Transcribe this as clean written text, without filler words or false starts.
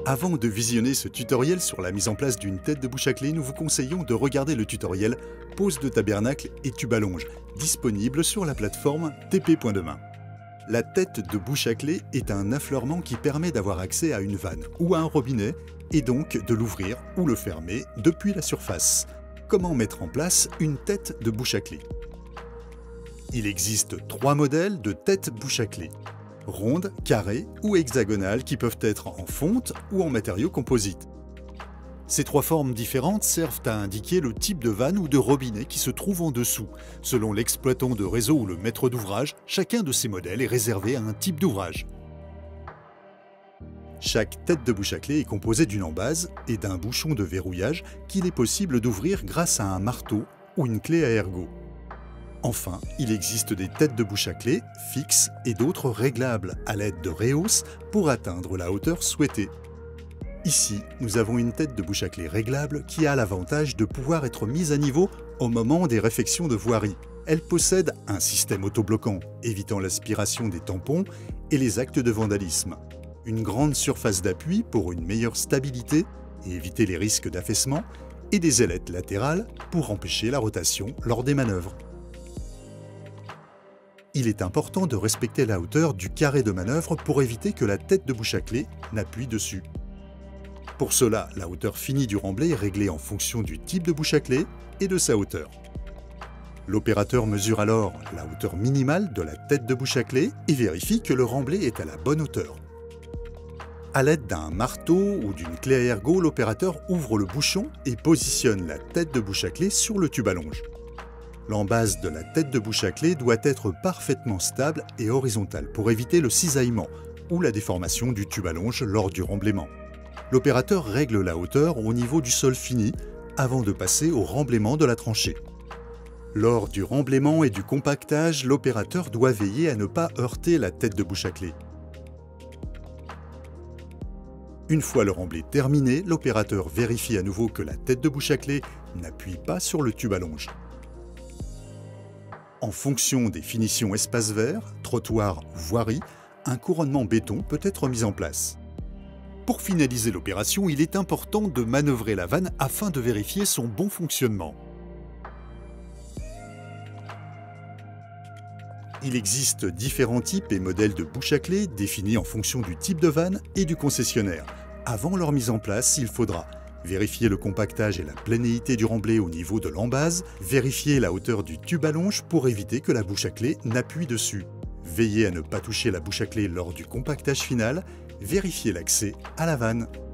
Avant de visionner ce tutoriel sur la mise en place d'une tête de bouche à clé, nous vous conseillons de regarder le tutoriel Pose de tabernacle et tube à longe, disponible sur la plateforme tp.demain. La tête de bouche à clé est un affleurement qui permet d'avoir accès à une vanne ou à un robinet et donc de l'ouvrir ou le fermer depuis la surface. Comment mettre en place une tête de bouche à clé? Il existe 3 modèles de tête bouche à clé: rondes, carrées ou hexagonales, qui peuvent être en fonte ou en matériaux composites. Ces 3 formes différentes servent à indiquer le type de vanne ou de robinet qui se trouve en dessous. Selon l'exploitant de réseau ou le maître d'ouvrage, chacun de ces modèles est réservé à un type d'ouvrage. Chaque tête de bouche à clé est composée d'une embase et d'un bouchon de verrouillage qu'il est possible d'ouvrir grâce à un marteau ou une clé à ergot. Enfin, il existe des têtes de bouche à clé fixes et d'autres réglables à l'aide de rehausses pour atteindre la hauteur souhaitée. Ici, nous avons une tête de bouche à clé réglable qui a l'avantage de pouvoir être mise à niveau au moment des réfections de voirie. Elle possède un système autobloquant, évitant l'aspiration des tampons et les actes de vandalisme, une grande surface d'appui pour une meilleure stabilité et éviter les risques d'affaissement, et des ailettes latérales pour empêcher la rotation lors des manœuvres. Il est important de respecter la hauteur du carré de manœuvre pour éviter que la tête de bouche à clé n'appuie dessus. Pour cela, la hauteur finie du remblai est réglée en fonction du type de bouche à clé et de sa hauteur. L'opérateur mesure alors la hauteur minimale de la tête de bouche à clé et vérifie que le remblai est à la bonne hauteur. À l'aide d'un marteau ou d'une clé à ergot, l'opérateur ouvre le bouchon et positionne la tête de bouche à clé sur le tube à longe. L'embase de la tête de bouche à clé doit être parfaitement stable et horizontale pour éviter le cisaillement ou la déformation du tube à longe lors du remblaiement. L'opérateur règle la hauteur au niveau du sol fini avant de passer au remblaiement de la tranchée. Lors du remblaiement et du compactage, l'opérateur doit veiller à ne pas heurter la tête de bouche à clé. Une fois le remblai terminé, l'opérateur vérifie à nouveau que la tête de bouche à clé n'appuie pas sur le tube à longe. En fonction des finitions espace vert, trottoir ou voirie, un couronnement béton peut être mis en place. Pour finaliser l'opération, il est important de manœuvrer la vanne afin de vérifier son bon fonctionnement. Il existe différents types et modèles de bouche à clé définis en fonction du type de vanne et du concessionnaire. Avant leur mise en place, il faudra vérifier le compactage et la planéité du remblai au niveau de l'embase, vérifier la hauteur du tube à longe pour éviter que la bouche à clé n'appuie dessus, veiller à ne pas toucher la bouche à clé lors du compactage final, vérifier l'accès à la vanne.